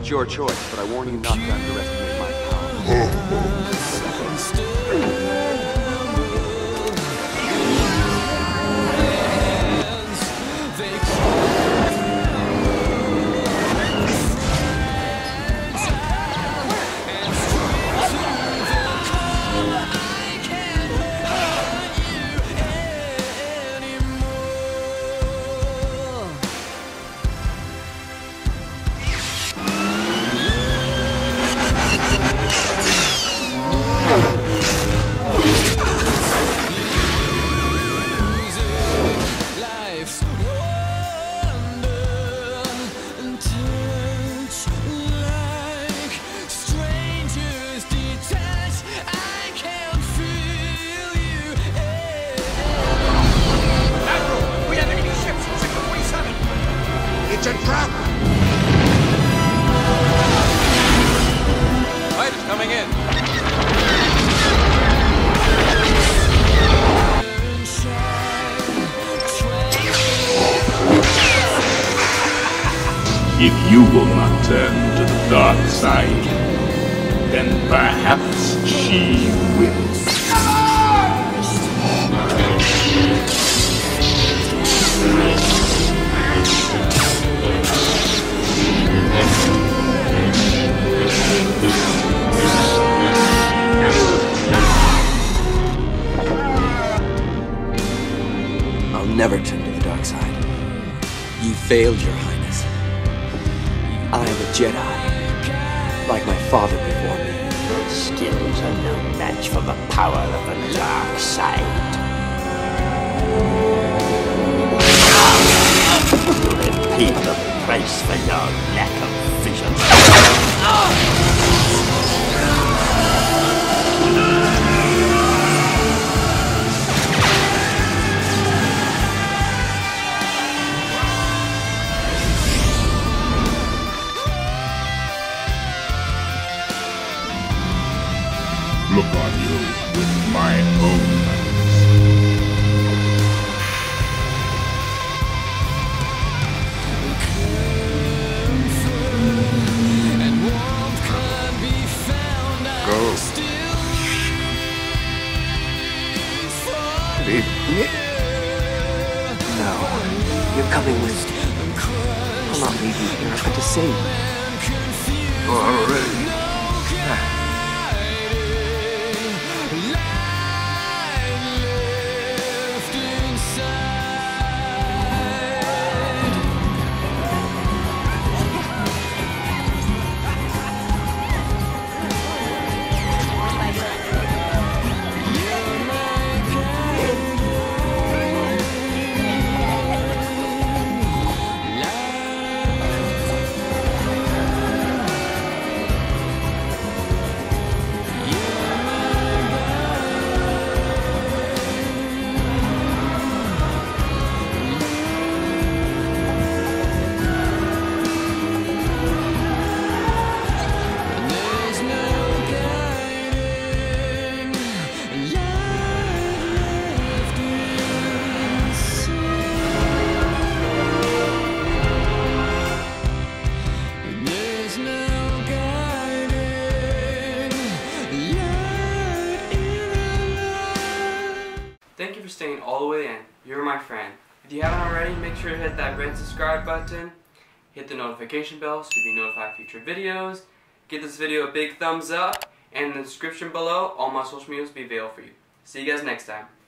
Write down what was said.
It's your choice, but I warn you not to underestimate my power. It's a trap! Fight is coming in. If you will not turn to the dark side, then perhaps she will. I'll never turn to the dark side. You failed, Your Highness. I am a Jedi, like my father before me. Skills are no match for the power of the dark side. You have paid the price for your lack of vision. Look on you with my own eyes. Go. Leave me? No, you're coming with me. I'll not leave you here. I've got to save you. Already. Thank you for staying all the way in. You're my friend. If you haven't already, make sure to hit that red subscribe button, hit the notification bell so you'll be notified of future videos, give this video a big thumbs up, and in the description below, all my social medias will be available for you. See you guys next time.